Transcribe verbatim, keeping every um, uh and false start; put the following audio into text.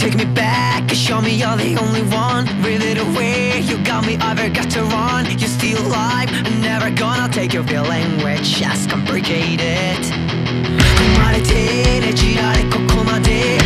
Take me back and show me you're the only one. Reel it away, you got me, I've got to run. You're still alive, I'm never gonna take your feeling. We're just complicated. 生まれてねじられここまで